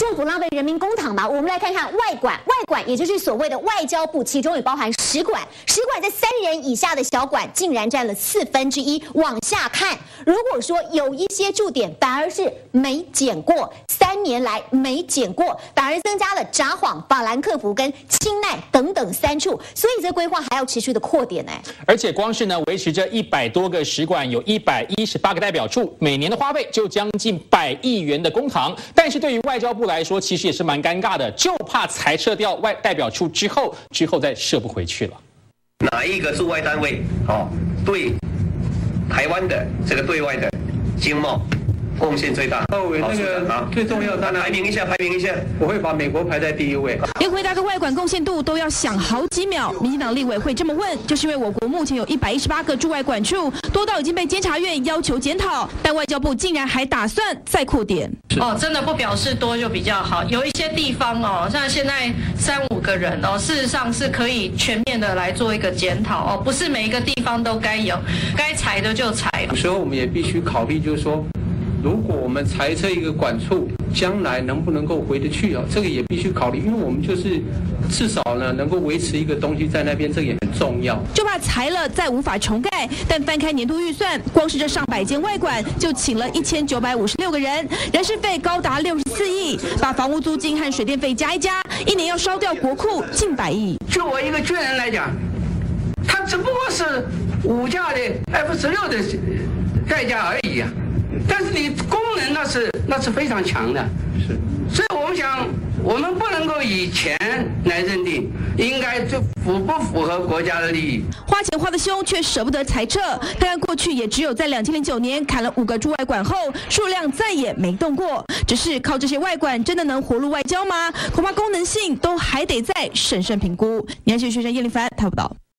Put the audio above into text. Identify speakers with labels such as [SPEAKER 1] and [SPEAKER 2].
[SPEAKER 1] 政府浪费人民公帑嘛。我们来看看外管，外管也就是所谓的外交部，其中也包含使馆。使馆在3人以下的小馆竟然占了1/4。往下看，如果说有一些驻点反而是没减过，3年来没减过，反而增加了札幌、法兰克福跟清奈等等3处，所以这规划还要持续的扩点呢。
[SPEAKER 2] 而且光是呢维持这100多个使馆，有118个代表处，每年的花费就将近100亿元的公帑。但是对于外交部来说，其实也是蛮尴尬的，就怕裁撤掉外代表处之后再设不回去了。
[SPEAKER 3] 哪一个驻外单位对台湾的这个对外的经贸贡献最大？
[SPEAKER 4] 那个最重要，当然
[SPEAKER 3] 排名一下。
[SPEAKER 4] 我会把美国排在第1位。
[SPEAKER 5] 连回答个外管贡献度都要想好几秒。民进党立委会这么问，就是因为我国目前有118个驻外管处，多到已经被监察院要求检讨，但外交部竟然还打算再扩点。
[SPEAKER 6] 真的不表示多就比较好。有一些地方像现在3-5个人事实上是可以全面的来做一个检讨不是每一个地方都该有，该裁的就裁。
[SPEAKER 4] 有时候我们也必须考虑，就是说，如果我们裁撤一个管处，将来能不能够回得去这个也必须考虑，因为我们就是至少呢能够维持一个东西在那边，这个也很重要。
[SPEAKER 5] 就怕裁了再无法重盖，但翻开年度预算，光是这上百间外馆就请了1956个人，人事费高达64亿，把房屋租金和水电费加一加，一年要烧掉国库近100亿。
[SPEAKER 7] 就我一个军人来讲，他只不过是5架的F-16的代价而已但是你功能那是非常强的，
[SPEAKER 4] 是，
[SPEAKER 7] 所以我们想，我们不能够以钱来认定，应该就符不符合国家的利益。
[SPEAKER 5] 花钱花得凶，却舍不得裁撤。看看过去也只有在2009年砍了5个驻外馆后，数量再也没动过。只是靠这些外馆真的能活路外交吗？恐怕功能性都还得再审慎评估。年轻学生叶立凡，台北报道。